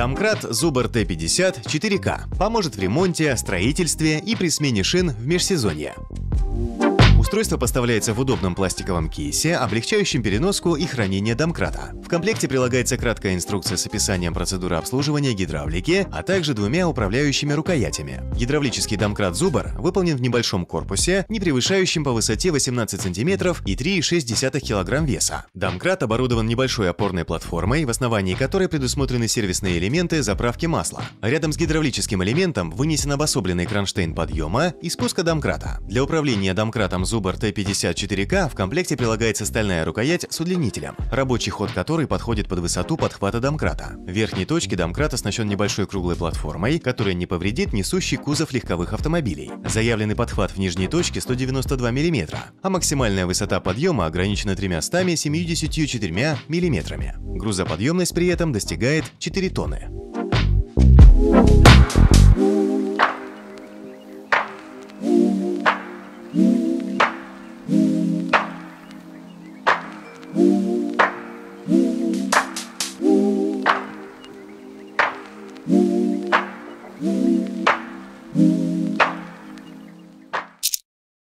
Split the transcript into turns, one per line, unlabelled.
Домкрат Zubr T50 4K поможет в ремонте, строительстве и при смене шин в межсезонье. Устройство поставляется в удобном пластиковом кейсе, облегчающем переноску и хранение домкрата. В комплекте прилагается краткая инструкция с описанием процедуры обслуживания гидравлики, а также двумя управляющими рукоятями. Гидравлический домкрат Zubr выполнен в небольшом корпусе, не превышающем по высоте 18 см и 3,6 кг веса. Домкрат оборудован небольшой опорной платформой, в основании которой предусмотрены сервисные элементы заправки масла. Рядом с гидравлическим элементом вынесен обособленный кронштейн подъема и спуска домкрата. Для управления домкратом Zubr T50 4K в комплекте прилагается стальная рукоять с удлинителем, рабочий ход которой подходит под высоту подхвата домкрата. В верхней точке домкрат оснащен небольшой круглой платформой, которая не повредит несущий кузов легковых автомобилей. Заявленный подхват в нижней точке 192 мм, а максимальная высота подъема ограничена 374 мм. Грузоподъемность при этом достигает 4 тонны.